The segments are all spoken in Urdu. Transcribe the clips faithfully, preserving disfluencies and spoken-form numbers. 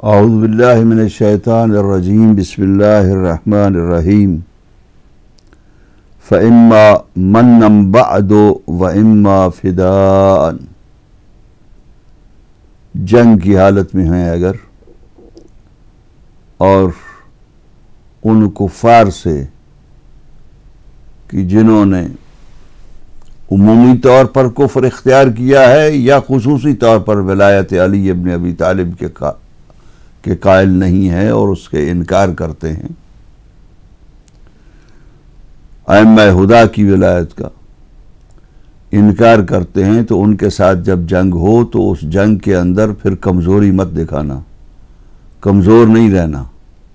اعوذ باللہ من الشیطان الرجیم بسم اللہ الرحمن الرحیم فَإِمَّا مَنًّا بَعْدُ وَإِمَّا فِدَاءً. جنگ کی حالت میں ہیں اگر اور ان کفار سے کہ جنہوں نے عمومی طور پر کفر اختیار کیا ہے یا خصوصی طور پر ولایت علی ابن ابی طالب کے کا کہ قائل نہیں ہے اور اس کے انکار کرتے ہیں، ائمہ ہدا کی ولایت کا انکار کرتے ہیں، تو ان کے ساتھ جب جنگ ہو تو اس جنگ کے اندر پھر کمزوری مت دکھانا، کمزور نہیں رہنا،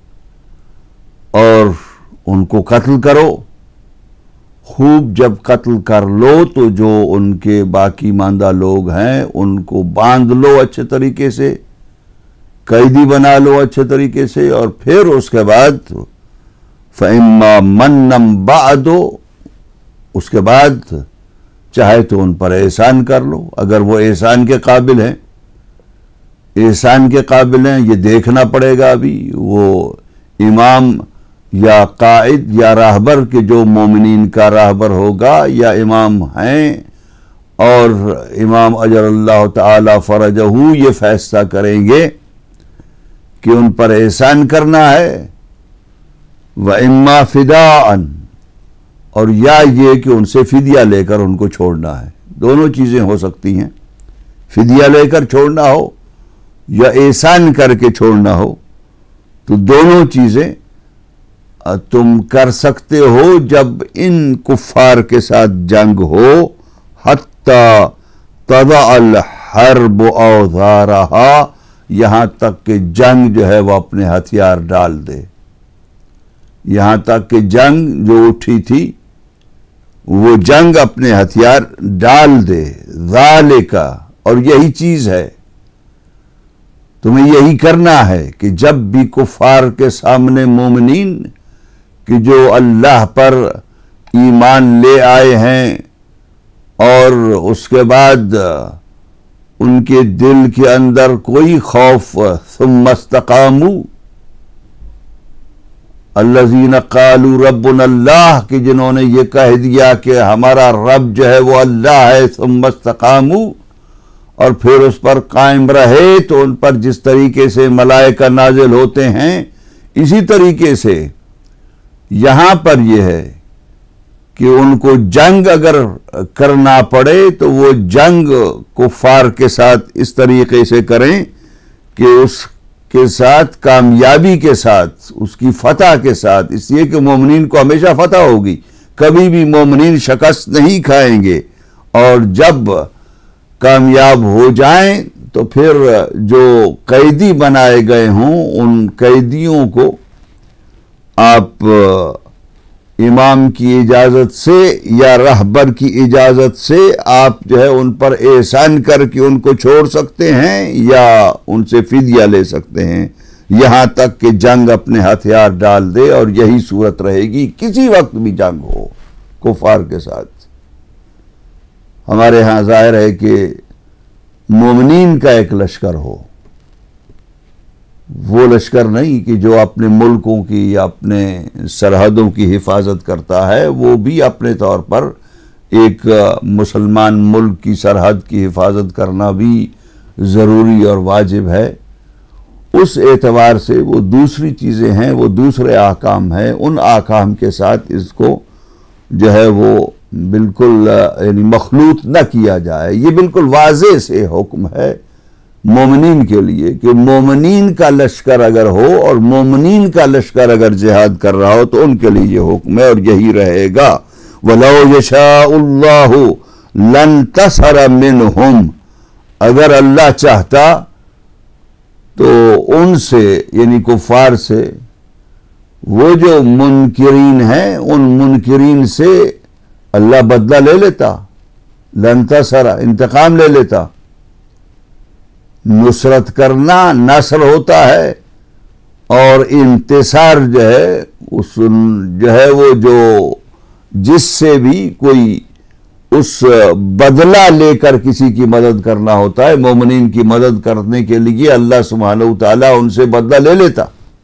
اور ان کو قتل کرو. خوب جب قتل کر لو تو جو ان کے باقی ماندہ لوگ ہیں ان کو باندھ لو اچھے طریقے سے، قیدی بنا لو اچھے طریقے سے، اور پھر اس کے بعد فَإِمَّا مَنًّا بَعْدُ، اس کے بعد چاہے تو ان پر احسان کر لو اگر وہ احسان کے قابل ہیں. احسان کے قابل ہیں یہ دیکھنا پڑے گا. ابھی وہ امام یا قائد یا راہبر کے جو مومنین کا راہبر ہوگا یا امام ہیں، اور امام اجر اللہ تعالی فرجہ یہ فیصلہ کریں گے کہ ان پر احسان کرنا ہے، وَإِمَّا فِدَاءً، اور یا یہ کہ ان سے فدیہ لے کر ان کو چھوڑنا ہے. دونوں چیزیں ہو سکتی ہیں، فدیہ لے کر چھوڑنا ہو یا احسان کر کے چھوڑنا ہو. تو دونوں چیزیں تم کر سکتے ہو جب ان کفار کے ساتھ جنگ ہو. حَتَّى تَضَعَ الْحَرْبُ أَوْزَارَهَا، یہاں تک کہ جنگ جو ہے وہ اپنے ہتھیار ڈال دے. یہاں تک کہ جنگ جو اٹھی تھی وہ جنگ اپنے ہتھیار ڈال دے. ذالک، اور یہی چیز ہے، تمہیں یہی کرنا ہے کہ جب بھی کفار کے سامنے مومنین کہ جو اللہ پر ایمان لے آئے ہیں اور اس کے بعد ان کے دل کے اندر کوئی خوف، ثم استقاموا الذین قالوا ربنا اللہ، کہ جنہوں نے یہ کہہ دیا کہ ہمارا رب جو ہے وہ اللہ ہے، ثم استقاموا، اور پھر اس پر قائم رہے، تو ان پر جس طریقے سے ملائکہ نازل ہوتے ہیں اسی طریقے سے یہاں پر یہ ہے کہ ان کو جنگ اگر کرنا پڑے تو وہ جنگ کفار کے ساتھ اس طریقے سے کریں کہ اس کے ساتھ کامیابی کے ساتھ، اس کی فتح کے ساتھ، اس لیے کہ مومنین کو ہمیشہ فتح ہوگی، کبھی بھی مومنین شکست نہیں کھائیں گے. اور جب کامیاب ہو جائیں تو پھر جو قیدی بنائے گئے ہوں ان قیدیوں کو آپ امام کی اجازت سے یا رہبر کی اجازت سے آپ جو ہے ان پر احسان کر کے ان کو چھوڑ سکتے ہیں یا ان سے فدیہ لے سکتے ہیں، یہاں تک کہ جنگ اپنے ہتھیار ڈال دے. اور یہی صورت رہے گی کسی وقت بھی جنگ ہو کفار کے ساتھ. ہمارے ہاں ظاہر ہے کہ مومنین کا ایک لشکر ہو، وہ لشکر نہیں کہ جو اپنے ملکوں کی یا اپنے سرحدوں کی حفاظت کرتا ہے، وہ بھی اپنے طور پر ایک مسلمان ملک کی سرحد کی حفاظت کرنا بھی ضروری اور واجب ہے. اس اعتبار سے وہ دوسری چیزیں ہیں، وہ دوسرے احکام ہیں. ان احکام کے ساتھ اس کو جو ہے وہ بالکل یعنی مخلوط نہ کیا جائے. یہ بالکل واضح سے حکم ہے مومنین کے لیے کہ مومنین کا لشکر اگر ہو اور مومنین کا لشکر اگر جہاد کر رہا ہو تو ان کے لیے یہ حکم ہے اور یہی رہے گا. وَلَوْ يَشَاءُ اللَّهُ لَانْتَصَرَ مِنْهُمْ، اگر اللہ چاہتا تو ان سے یعنی کفار سے، وہ جو منکرین ہیں ان منکرین سے اللہ بدلہ لے لیتا، لَانْتَصَرَ انتقام لے لیتا. نصرت کرنا نصر ہوتا ہے، اور انتصار جو ہے اس جو ہے وہ جو جس سے بھی کوئی اس بدلہ لے کر کسی کی مدد کرنا ہوتا ہے. مومنین کی مدد کرنے کے لیے اللہ سبحانہ وتعالیٰ ان سے بدلہ لے لیتا.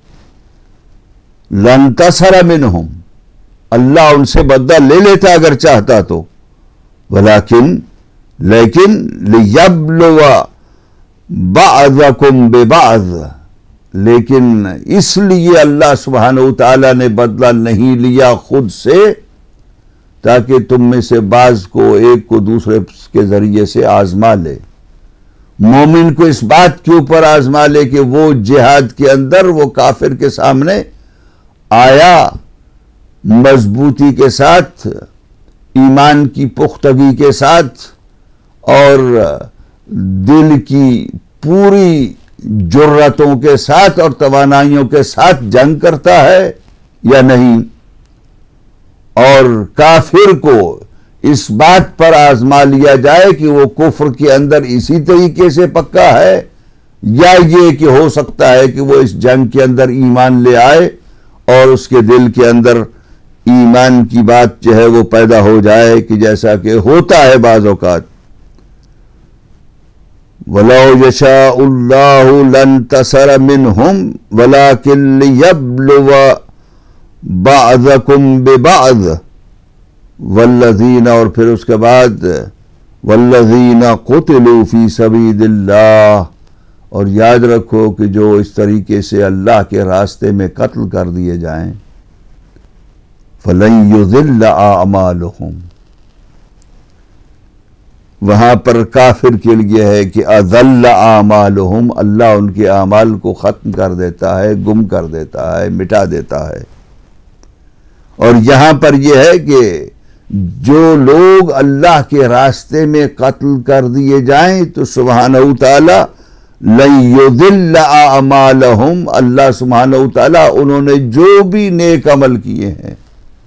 لَنْتَصَرَ مِنْهُمْ, اللہ ان سے بدلہ لے لیتا اگر چاہتا تو. ولیکن لیکن لِيَبْلُوَ بَعْضَكُمْ بِبَعْضٍ, لیکن اس لیے اللہ سبحانہ وتعالیٰ نے بدلہ نہیں لیا خود سے تاکہ تم میں سے بعض کو ایک کو دوسرے کے ذریعے سے آزما لے. مومن کو اس بات کے اوپر آزما لے کہ وہ جہاد کے اندر وہ کافر کے سامنے آیا مضبوطی کے ساتھ, ایمان کی پختگی کے ساتھ اور دل کی پوری جرتوں کے ساتھ اور توانائیوں کے ساتھ جنگ کرتا ہے یا نہیں, اور کافر کو اس بات پر آزما لیا جائے کہ وہ کفر کے اندر اسی طریقے سے پکا ہے یا یہ کہ ہو سکتا ہے کہ وہ اس جنگ کے اندر ایمان لے آئے اور اس کے دل کے اندر ایمان کی بات جو ہے وہ پیدا ہو جائے, کہ جیسا کہ ہوتا ہے بعض اوقات. وَلَوْ يَشَاءُ اللَّهُ لَانْتَصَرَ مِنْهُمْ وَلَكِنْ لِيَبْلُوَ بَعْضَكُمْ بِبَعْضٍ وَالَّذِينَ, اور پھر اس کے بعد وَالَّذِينَ قُتِلُوا فِي سَبِيلِ اللَّهِ, اور یاد رکھو کہ جو اس طریقے سے اللہ کے راستے میں قتل کر دیے جائیں, فَلَنْ يُضِلَّ أَعْمَالُهُمْ, وہاں پر کافر کے لیے ہے کہ اضل اعمالہم, اللہ ان کے اعمال کو ختم کر دیتا ہے, گم کر دیتا ہے, مٹا دیتا ہے. اور یہاں پر یہ ہے کہ جو لوگ اللہ کے راستے میں قتل کر دیے جائیں تو سبحانہ وتعالی لن یضل اعمالہم, اللہ سبحانہ وتعالی انہوں نے جو بھی نیک عمل کیے ہیں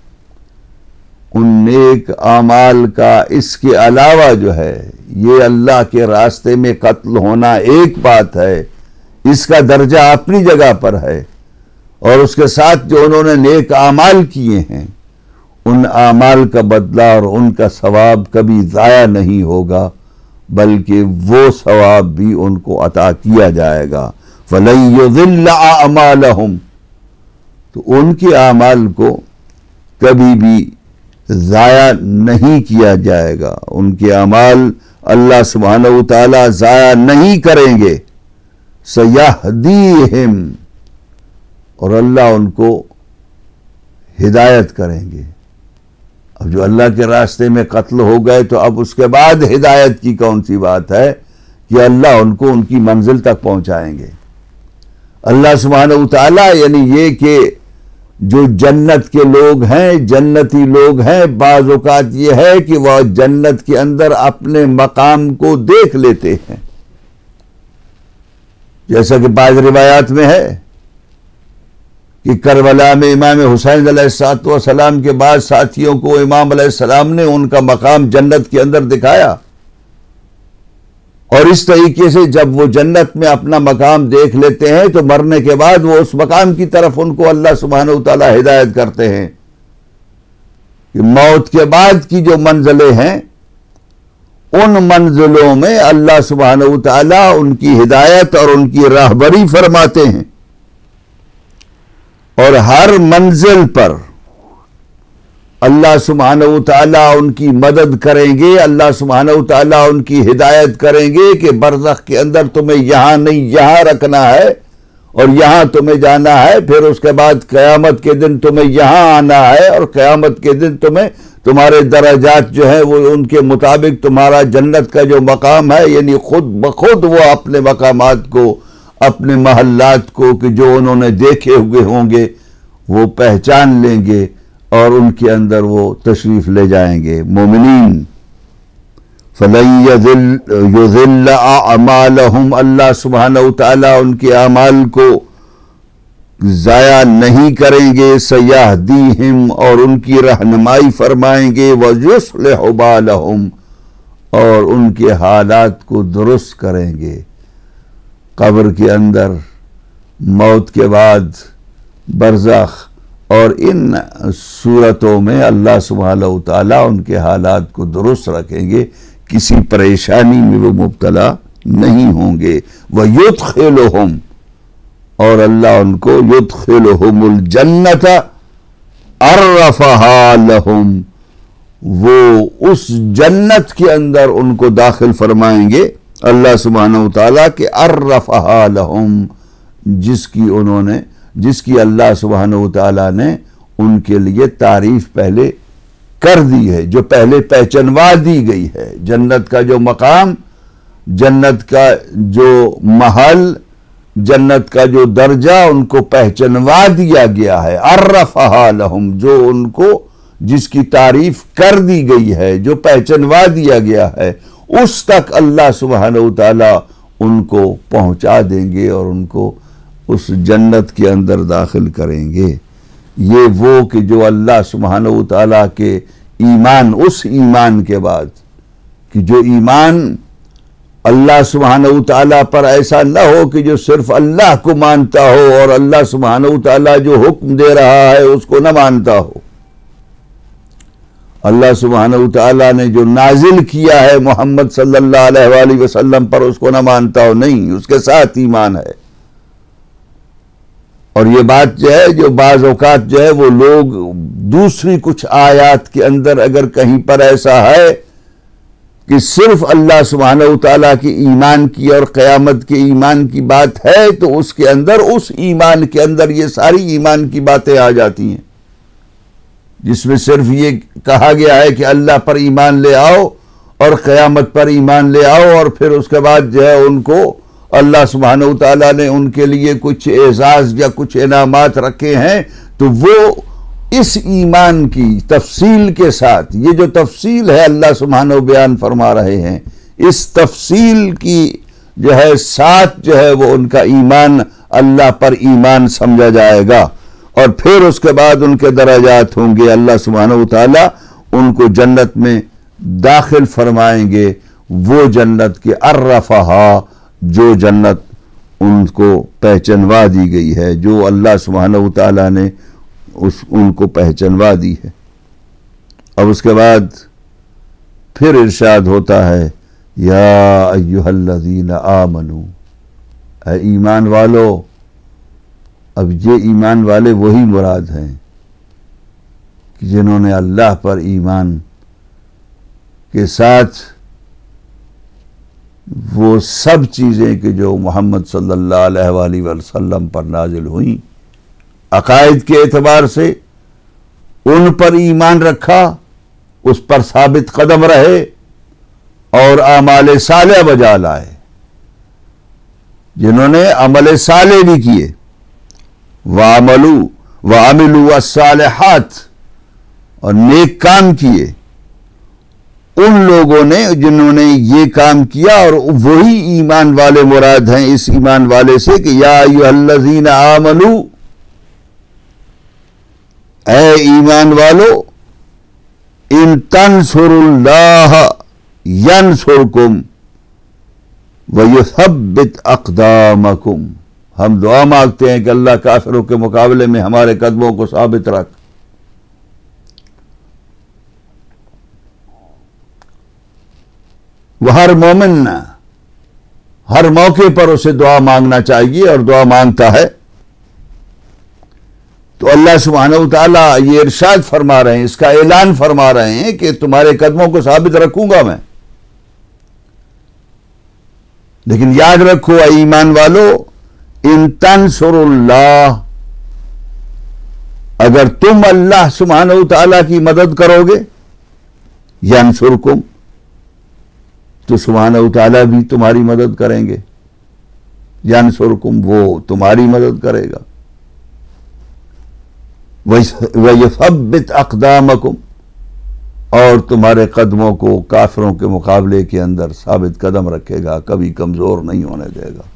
ان نیک اعمال کا اس کے علاوہ جو ہے, یہ اللہ کے راستے میں قتل ہونا ایک بات ہے, اس کا درجہ اپنی جگہ پر ہے, اور اس کے ساتھ جو انہوں نے نیک اعمال کیے ہیں ان اعمال کا بدلہ اور ان کا ثواب کبھی ضائع نہیں ہوگا, بلکہ وہ ثواب بھی ان کو عطا کیا جائے گا. فَلَن يُضِلَّ أَعْمَالَهُمْ, تو ان کے اعمال کو کبھی بھی ضائع نہیں کیا جائے گا, ان کے اعمال اللہ سبحانہ وتعالی ضائع نہیں کریں گے. سَيَهْدِيهِمْ, اور اللہ ان کو ہدایت کریں گے. اب جو اللہ کے راستے میں قتل ہو گئے تو اب اس کے بعد ہدایت کی کون سی بات ہے کہ اللہ ان کو ان کی منزل تک پہنچائیں گے. اللہ سبحانہ وتعالی یعنی یہ کہ جو جنت کے لوگ ہیں, جنتی لوگ ہیں, بعض اوقات یہ ہے کہ وہ جنت کے اندر اپنے مقام کو دیکھ لیتے ہیں, جیسا کہ بعض روایات میں ہے کہ کربلا میں امام حسین علیہ السلام کے بعد ساتھیوں کو امام علیہ السلام نے ان کا مقام جنت کے اندر دکھایا, اور اس طریقے سے جب وہ جنت میں اپنا مقام دیکھ لیتے ہیں تو مرنے کے بعد وہ اس مقام کی طرف ان کو اللہ سبحانہ وتعالی ہدایت کرتے ہیں کہ موت کے بعد کی جو منزلیں ہیں ان منزلوں میں اللہ سبحانہ وتعالی ان کی ہدایت اور ان کی راہبری فرماتے ہیں, اور ہر منزل پر اللہ سبحانہ وتعالی ان کی مدد کریں گے, اللہ سبحانہ وتعالی ان کی ہدایت کریں گے کہ برزخ کے اندر تمہیں یہاں نہیں یہاں رکھنا ہے اور یہاں تمہیں جانا ہے, پھر اس کے بعد قیامت کے دن تمہیں یہاں آنا ہے, اور قیامت کے دن تمہیں تمہارے درجات جو ہیں وہ ان کے مطابق تمہارا جنت کا جو مقام ہے یعنی خود بخود وہ اپنے مقامات کو, اپنے محلات کو کہ جو انہوں نے دیکھے ہوئے ہوں گے وہ پہچان لیں گے اور ان کے اندر وہ تشریف لے جائیں گے. مومنین فَلَن يُضِلَّ أَعْمَالَهُمْ, اللہ سبحانہ وتعالی ان کے اعمال کو ضائع نہیں کریں گے. سَيَهْدِيهِمْ, اور ان کی رہنمائی فرمائیں گے. وَيُصْلِحُ بَالَهُمْ, اور ان کے حالات کو درست کریں گے. قبر کے اندر, موت کے بعد, برزخ, اور ان صورتوں میں اللہ سبحانہ و تعالیٰ ان کے حالات کو درست رکھیں گے، کسی پریشانی میں وہ مبتلا نہیں ہوں گے۔ وَيُدْخِلُهُمْ، اور اللہ ان کو يُدْخِلُهُمُ الْجَنَّةَ عَرَّفَهَا لَهُمْ، وہ اس جنت کے اندر ان کو داخل فرمائیں گے اللہ سبحانہ و تعالیٰ کہ عَرَّفَهَا لَهُمْ، جس کی انہوں نے جس کی اللہ سبحانہ و تعالیٰ نے ان کے لیے تعریف پہلے کر دی ہے، جو پہلے پہچنوا دی گئی ہے۔ جنت کا جو مقام، جنت کا جو محل، جنت کا جو درجہ ان کو پہچنوا دیا گیا ہے۔ عرفہا لہم، جو ان کو جس کی تعریف کر دی گئی ہے، جو پہچنوا دیا گیا ہے، اس تک اللہ سبحانہ و تعالیٰ ان کو پہنچا دیں گے اور ان کو اس جنت کے اندر داخل کریں گے۔ یہ وہ کہ جو اللہ سبحانہ و تعالیٰ کے ایمان، اس ایمان کے بعد کہ جو ایمان اللہ سبحانہ و تعالیٰ پر ایسا نہ ہو کہ جو صرف اللہ کو مانتا ہو اور اللہ سبحانہ و تعالیٰ جو حکم دے رہا ہے اس کو نہ مانتا ہو، اللہ سبحانہ و تعالیٰ نے جو نازل کیا ہے محمد صلی اللہ علیہ وآلہ وسلم پر اس کو نہ مانتا ہو، نہیں، اس کے ساتھ ایمان ہے۔ اور یہ بات جو ہے، جو بعض اوقات جو ہے وہ لوگ دوسری کچھ آیات کے اندر اگر کہیں پر ایسا ہے کہ صرف اللہ سبحانہ و تعالیٰ کی ایمان کی اور قیامت کے ایمان کی بات ہے، تو اس کے اندر، اس ایمان کے اندر یہ ساری ایمان کی باتیں آ جاتی ہیں، جس میں صرف یہ کہا گیا ہے کہ اللہ پر ایمان لے آؤ اور قیامت پر ایمان لے آؤ، اور پھر اس کے بعد جو ہے ان کو اللہ سبحانہ و تعالیٰ نے ان کے لیے کچھ اعزاز یا کچھ انعامات رکھے ہیں، تو وہ اس ایمان کی تفصیل کے ساتھ، یہ جو تفصیل ہے اللہ سبحانہ و بیان فرما رہے ہیں، اس تفصیل کی جو ہے ساتھ جو ہے وہ ان کا ایمان اللہ پر ایمان سمجھا جائے گا، اور پھر اس کے بعد ان کے درجات ہوں گے، اللہ سبحانہ و تعالیٰ ان کو جنت میں داخل فرمائیں گے، وہ جنت کے عرفہا، جو جنت ان کو پہچنوا دی گئی ہے، جو اللہ سبحانہ و تعالیٰ نے اس ان کو پہچنوا دی ہے۔ اب اس کے بعد پھر ارشاد ہوتا ہے، یا ایہا الذین آمنو، اے ایمان والو۔ اب یہ ایمان والے وہی مراد ہیں کہ جنہوں نے اللہ پر ایمان کے ساتھ وہ سب چیزیں کہ جو محمد صلی اللہ علیہ وآلہ وسلم پر نازل ہوئیں، عقائد کے اعتبار سے ان پر ایمان رکھا، اس پر ثابت قدم رہے اور اعمال صالح بجا لائے، جنہوں نے عمل صالح بھی کیے، وَعَمَلُوا وَعَمِلُوا الصَّالِحَاتِ، اور نیک کام کیے، ان لوگوں نے جنہوں نے یہ کام کیا، اور وہی ایمان والے مراد ہیں اس ایمان والے سے کہ یا ایھا الذین آمنو، اے ایمان والو، ان تنصروا اللہ ینصرکم ویثبت اقدامکم۔ ہم دعا مانگتے ہیں کہ اللہ کافروں کے مقابلے میں ہمارے قدموں کو ثابت رکھ۔ وہ ہر مومن ہر موقع پر اسے دعا مانگنا چاہیے اور دعا مانگتا ہے۔ تو اللہ سبحانہ و تعالیٰ یہ ارشاد فرما رہے ہیں، اس کا اعلان فرما رہے ہیں کہ تمہارے قدموں کو ثابت رکھوں گا میں۔ لیکن یاد رکھو اے ایمان والو، ان تنصروا اللہ، اگر تم اللہ سبحانہ و تعالیٰ کی مدد کرو گے، ینصرکم، تو سبحانہ و تعالیٰ بھی تمہاری مدد کریں گے، ینصرکم، وہ تمہاری مدد کرے گا، وَيَثَبِّتْ أَقْدَامَكُمْ، اور تمہارے قدموں کو کافروں کے مقابلے کے اندر ثابت قدم رکھے گا، کبھی کمزور نہیں ہونے دے گا۔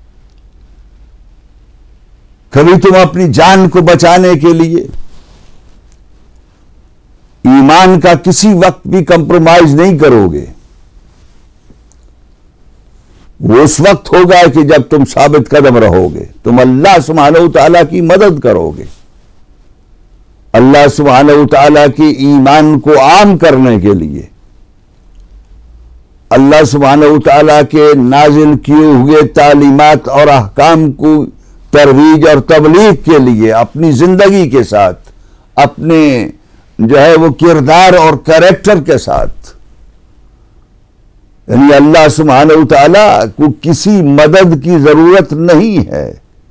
کبھی تم اپنی جان کو بچانے کے لیے ایمان کا کسی وقت بھی کمپرومائز نہیں کرو گے، وہ اس وقت ہوگا کہ جب تم ثابت قدم رہو گے، تم اللہ سبحانہ و تعالیٰ کی مدد کرو گے۔ اللہ سبحانہ وتعالیٰ کے ایمان کو عام کرنے کے لیے، اللہ سبحانہ وتعالیٰ کے نازل کیے ہوئے تعلیمات اور احکام کو ترویج اور تبلیغ کے لیے اپنی زندگی کے ساتھ، اپنے جو ہے وہ کردار اور کریکٹر کے ساتھ، یعنی اللہ سبحانہ وتعالیٰ کو کسی مدد کی ضرورت نہیں ہے،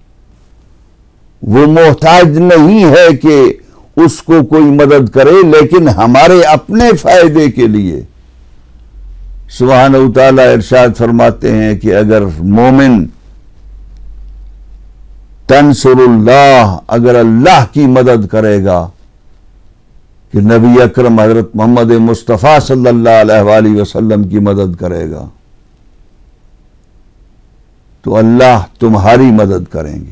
وہ محتاج نہیں ہے کہ اس کو کوئی مدد کرے، لیکن ہمارے اپنے فائدے کے لیے سبحانہ وتعالیٰ ارشاد فرماتے ہیں کہ اگر مومن تنصر اللہ، اگر اللہ کی مدد کرے گا، کہ نبی اکرم حضرت محمد مصطفیٰ صلی اللہ علیہ وآلہ وسلم کی مدد کرے گا، تو اللہ تمہاری مدد کریں گے۔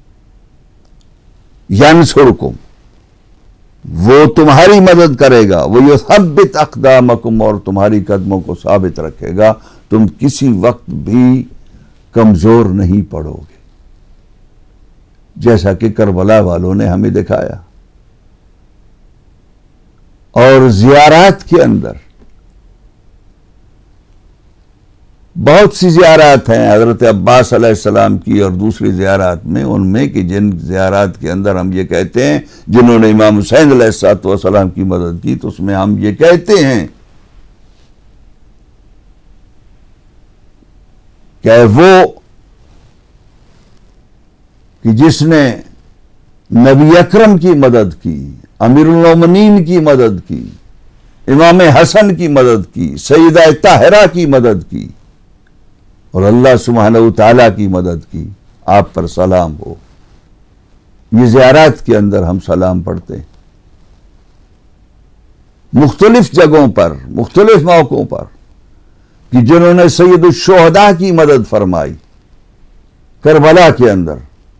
ینصرکم، وہ تمہاری مدد کرے گا، وَيُثَبِّتْ أَقْدَامَكُمْ، اور تمہاری قدموں کو ثابت رکھے گا، تم کسی وقت بھی کمزور نہیں پڑو گے، جیسا کہ کربلا والوں نے ہمیں دکھایا۔ اور زیارات کے اندر بہت سی زیارات ہیں حضرت عباس علیہ السلام کی اور دوسری زیارات میں، ان میں کہ جن زیارات کے اندر ہم یہ کہتے ہیں، جنہوں نے امام حسین علیہ السلام کی مدد کی، تو اس میں ہم یہ کہتے ہیں کہ وہ کہ جس نے نبی اکرم کی مدد کی، امیر المومنین کی مدد کی، امام حسن کی مدد کی، سیدہ طاہرہ کی مدد کی، اور اللہ سبحانہ وتعالیٰ کی مدد کی، آپ پر سلام ہو۔ یہ زیارات کے اندر ہم سلام پڑھتے ہیں، مختلف جگہوں پر، مختلف موقعوں پر، کہ جنہوں نے سید الشہداء کی مدد فرمائی کربلا کے اندر،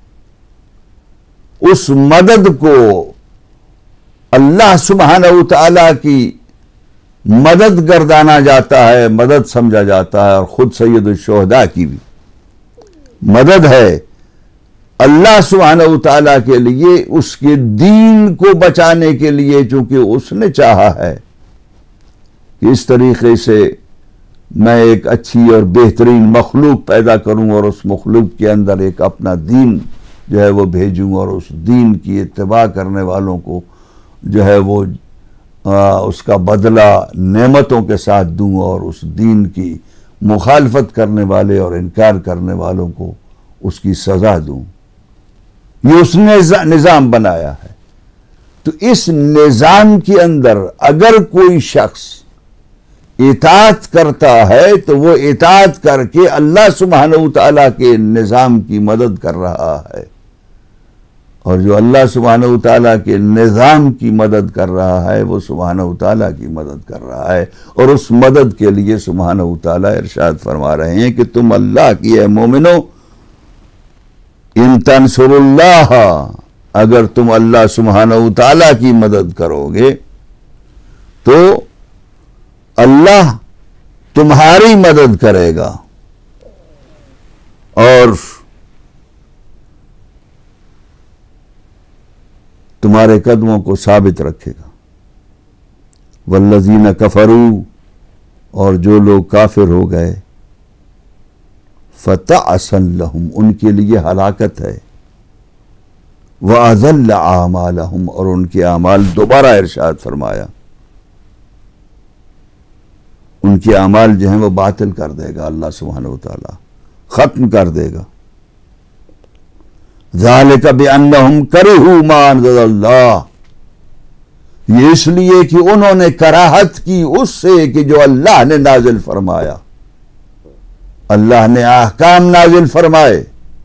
اس مدد کو اللہ سبحانہ وتعالیٰ کی مدد گردانا جاتا ہے، مدد سمجھا جاتا ہے، اور خود سید الشہداء کی بھی مدد ہے اللہ سبحانہ وتعالیٰ کے لیے، اس کے دین کو بچانے کے لیے، چونکہ اس نے چاہا ہے کہ اس طریقے سے میں ایک اچھی اور بہترین مخلوق پیدا کروں، اور اس مخلوق کے اندر ایک اپنا دین جو ہے وہ بھیجوں، اور اس دین کی اتباع کرنے والوں کو جو ہے وہ اس کا بدلہ نعمتوں کے ساتھ دوں، اور اس دین کی مخالفت کرنے والے اور انکار کرنے والوں کو اس کی سزا دوں۔ یہ اس نے نظام بنایا ہے۔ تو اس نظام کے اندر اگر کوئی شخص اطاعت کرتا ہے تو وہ اطاعت کر کے اللہ سبحانہ وتعالیٰ کے نظام کی مدد کر رہا ہے، اور جو اللہ سبحانہ وتعالیٰ کے نظام کی مدد کر رہا ہے وہ سبحانہ وتعالیٰ کی مدد کر رہا ہے، اور اس مدد کے لیے سبحانہ وتعالیٰ ارشاد فرما رہے ہیں کہ تم اللہ کی اے مومنو، ان تنصر اللہ، اگر تم اللہ سبحانہ وتعالیٰ کی مدد کرو گے تو اللہ تمہاری مدد کرے گا اور تمہارے قدموں کو ثابت رکھے گا۔ والذین کفروا، اور جو لوگ کافر ہو گئے، فتعسا لہم، ان کے لیے ہلاکت ہے، وَأَذَلَّ أَعْمَالَهُمْ، اور ان کے اعمال دوبارہ ارشاد فرمایا ان کے اعمال جو ہیں وہ باطل کر دے گا اللہ سبحانہ وتعالی، ختم کر دے گا۔ ذَلِكَ بِأَنَّهُمْ كَرِهُوا مَا أَنزَلَ اللَّهُ، یہ اس لیے کہ انہوں نے کراہت کی اس سے کہ جو اللہ نے نازل فرمایا، اللہ نے احکام نازل فرمائے،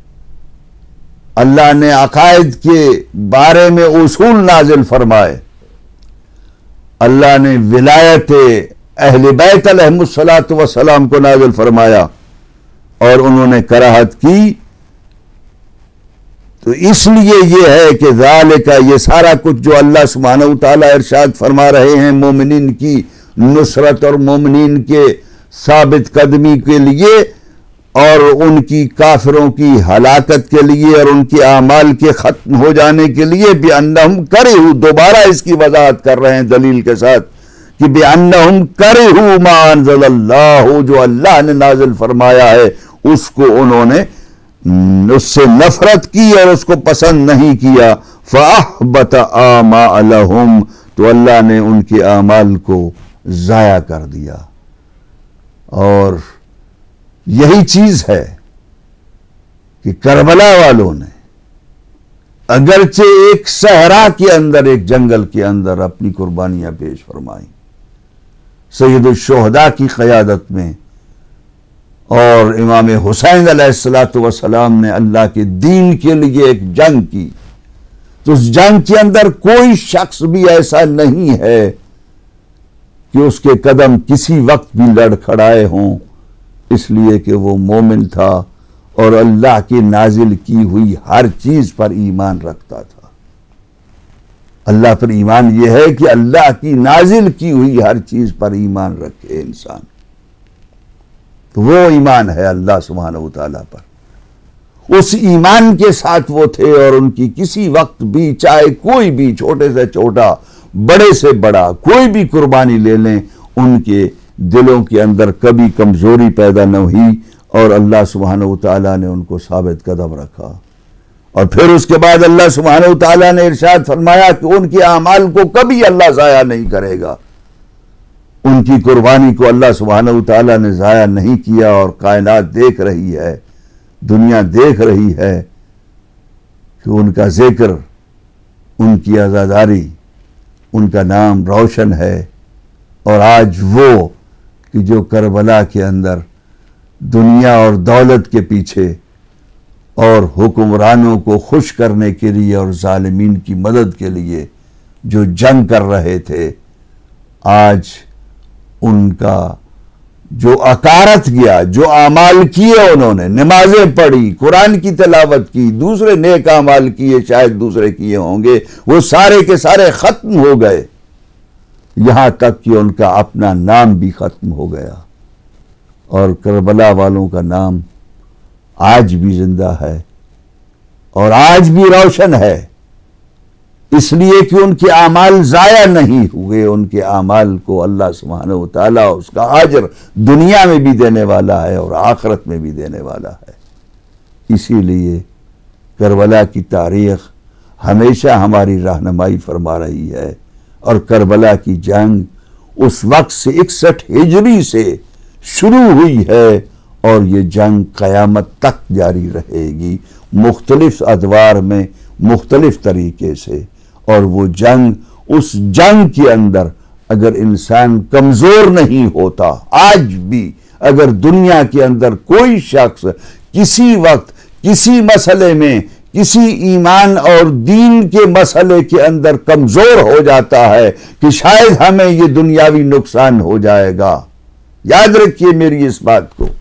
اللہ نے عقائد کے بارے میں اصول نازل فرمائے، اللہ نے ولایت اہل بیت علیہم الصلاۃ والسلام کو نازل فرمایا، اور انہوں نے کراہت کی۔ تو اس لیے یہ ہے کہ ذالک، یہ سارا کچھ جو اللہ سبحانہ وتعالی ارشاد فرما رہے ہیں مومنین کی نصرت اور مومنین کے ثابت قدمی کے لیے، اور ان کی کافروں کی ہلاکت کے لیے اور ان کے اعمال کے ختم ہو جانے کے لیے بِأَنَّهُمْ كَرِهُوا، دوبارہ اس کی وضاحت کر رہے ہیں دلیل کے ساتھ کہ بِأَنَّهُمْ كَرِهُوا مَا أَنزَلَ اللَّهُ، جو اللہ نے نازل فرمایا ہے اس کو انہوں نے اس سے نفرت کی اور اس کو پسند نہیں کیا، فَأَحْبَطَ أَعْمَالَهُمْ، تو اللہ نے ان کے اعمال کو ضائع کر دیا۔ اور یہی چیز ہے کہ کربلا والوں نے اگرچہ ایک صحرا کے اندر، ایک جنگل کے اندر اپنی قربانیاں پیش فرمائیں سید الشہداء کی قیادت میں، اور امام حسین علیہ الصلوۃ والسلام نے اللہ کے دین کے لیے ایک جنگ کی، تو اس جنگ کے اندر کوئی شخص بھی ایسا نہیں ہے کہ اس کے قدم کسی وقت بھی لڑ کھڑائے ہوں، اس لیے کہ وہ مومن تھا اور اللہ کی نازل کی ہوئی ہر چیز پر ایمان رکھتا تھا۔ اللہ پر ایمان یہ ہے کہ اللہ کی نازل کی ہوئی ہر چیز پر ایمان رکھے انسان، تو وہ ایمان ہے اللہ سبحانہ و تعالیٰ پر، اس ایمان کے ساتھ وہ تھے، اور ان کی کسی وقت بھی چاہے کوئی بھی چھوٹے سے چھوٹا بڑے سے بڑا کوئی بھی قربانی لے لیں، ان کے دلوں کے اندر کبھی کمزوری پیدا نہ ہوئی، اور اللہ سبحانہ و تعالیٰ نے ان کو ثابت قدم رکھا۔ اور پھر اس کے بعد اللہ سبحانہ و تعالیٰ نے ارشاد فرمایا کہ ان کے اعمال کو کبھی اللہ ضائع نہیں کرے گا، ان کی قربانی کو اللہ سبحانہ و تعالیٰ نے ضائع نہیں کیا، اور کائنات دیکھ رہی ہے، دنیا دیکھ رہی ہے کہ ان کا ذکر، ان کی عزاداری، ان کا نام روشن ہے۔ اور آج وہ کہ جو کربلا کے اندر دنیا اور دولت کے پیچھے اور حکمرانوں کو خوش کرنے کے لیے اور ظالمین کی مدد کے لیے جو جنگ کر رہے تھے، آج ان کا جو اکارت گیا، جو اعمال کیے انہوں نے، نمازیں پڑھی، قرآن کی تلاوت کی، دوسرے نیک اعمال کیے، شاید دوسرے کیے ہوں گے، وہ سارے کے سارے ختم ہو گئے، یہاں تک کہ ان کا اپنا نام بھی ختم ہو گیا۔ اور کربلا والوں کا نام آج بھی زندہ ہے اور آج بھی روشن ہے، اس لیے کہ ان کے اعمال ضائع نہیں ہوئے، ان کے اعمال کو اللہ سبحانہ و تعالیٰ اس کا اجر دنیا میں بھی دینے والا ہے اور آخرت میں بھی دینے والا ہے۔ اسی لیے کربلا کی تاریخ ہمیشہ ہماری رہنمائی فرما رہی ہے، اور کربلا کی جنگ اس وقت سے اکسٹھ ہجری سے شروع ہوئی ہے، اور یہ جنگ قیامت تک جاری رہے گی، مختلف ادوار میں مختلف طریقے سے۔ اور وہ جنگ، اس جنگ کے اندر اگر انسان کمزور نہیں ہوتا، آج بھی اگر دنیا کے اندر کوئی شخص کسی وقت کسی مسئلے میں، کسی ایمان اور دین کے مسئلے کے اندر کمزور ہو جاتا ہے کہ شاید ہمیں یہ دنیاوی نقصان ہو جائے گا، یاد رکھیے میری اس بات کو،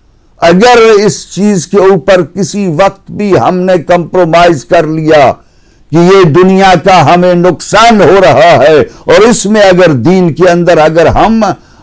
اگر اس چیز کے اوپر کسی وقت بھی ہم نے کمپرومائز کر لیا کہ یہ دنیا کا ہمیں نقصان ہو رہا ہے، اور اس میں اگر دین کے اندر اگر ہم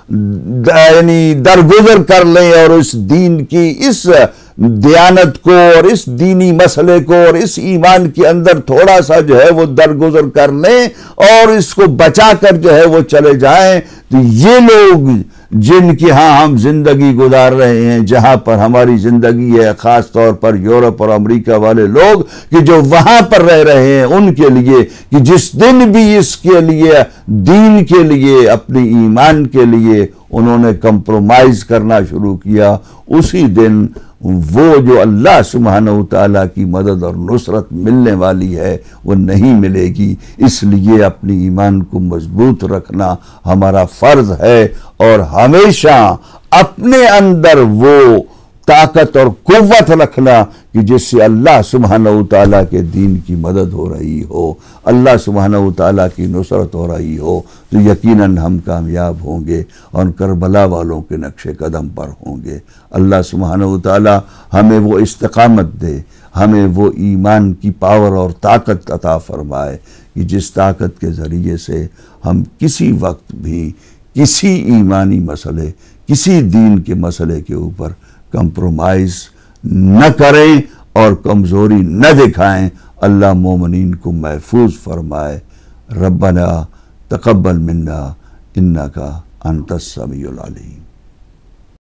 یعنی درگزر کر لیں اور اس دین کی اس دیانت کو اور اس دینی مسئلے کو اور اس ایمان کے اندر تھوڑا سا جو ہے وہ درگزر کر لیں اور اس کو بچا کر جو ہے وہ چلے جائیں، تو یہ لوگ جن کی ہاں ہم زندگی گزار رہے ہیں، جہاں پر ہماری زندگی ہے، خاص طور پر یورپ اور امریکہ والے لوگ کہ جو وہاں پر رہ رہے ہیں، ان کے لیے کہ جس دن بھی اس کے لیے دین کے لیے، اپنی ایمان کے لیے انہوں نے کمپرومائز کرنا شروع کیا، اسی دن وہ جو اللہ سبحانہ و تعالیٰ کی مدد اور نصرت ملنے والی ہے وہ نہیں ملے گی۔ اس لیے اپنی ایمان کو مضبوط رکھنا ہمارا فرض ہے، اور ہمیشہ اپنے اندر وہ طاقت اور قوت رکھنا کہ جس سے اللہ سبحانہ و تعالیٰ کے دین کی مدد ہو رہی ہو، اللہ سبحانہ و تعالیٰ کی نصرت ہو رہی ہو، تو یقیناً ہم کامیاب ہوں گے اور کربلا والوں کے نقش قدم پر ہوں گے۔ اللہ سبحانہ و تعالیٰ ہمیں وہ استقامت دے، ہمیں وہ ایمان کی پاور اور طاقت عطا فرمائے کہ جس طاقت کے ذریعے سے ہم کسی وقت بھی کسی ایمانی مسئلے، کسی دین کے مسئلے کے اوپر کمپرومائز نہ کریں اور کمزوری نہ دکھائیں. اللہ مومنین کو محفوظ فرمائے. ربنا تقبل منا انکا انت السمیع العلیم.